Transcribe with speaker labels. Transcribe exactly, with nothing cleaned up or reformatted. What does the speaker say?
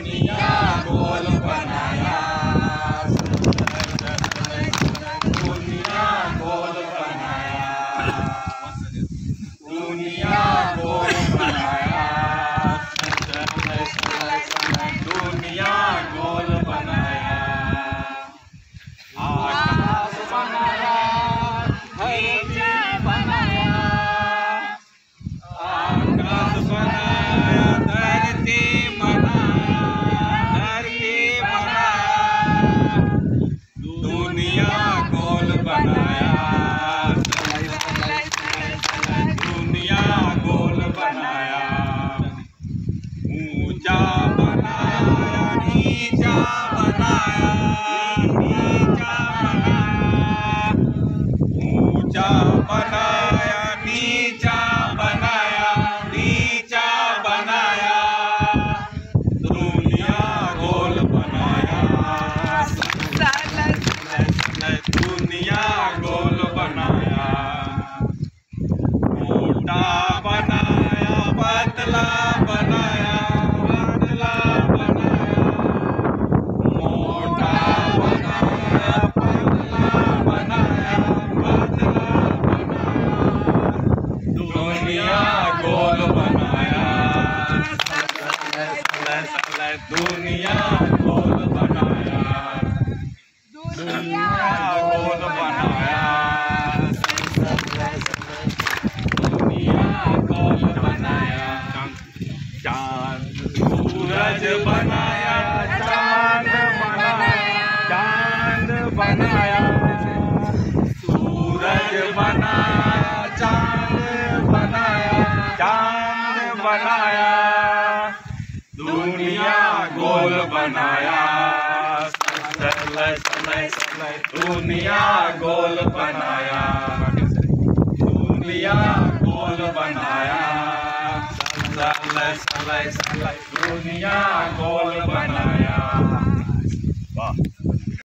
Speaker 1: दुनिया गोल बनाया, दुनिया गोल बनाया, दुनिया गोल बनाया, दुनिया गोल बनाया। आकाश बनाया, धरती बनाया, आकाश बनाया, धरती बनाया, धरती बनाया, दुनिया गोल बनाया, दुनिया गोल बनाया। ऊंचा बनाया, नीचा बनाया, नीचा बनाया, ऊंचा बनाया, नीचा बनाया, नीचा बनाया, दुनिया गोल बनाया, दुनिया गोल बनाया। मोटा बनाया, पतला बनाया, पतला बनाया, मोटा बनाया, पतला बनाया, पतला बनाया, दुनिया गोल बनाया, दुनिया गोल बनाया, दुनिया गोल बनाया, दुनिया गोल बनाया। चांद सूरज बनाया, चांद बनाया, चांद बनाया, सूरज बनाया, चांद बनाया, चांद बनाया, दुनिया गोल बनाया, दुनिया गोल बनाया, दुनिया गोल बनाया, दुनिया गोल बनाया।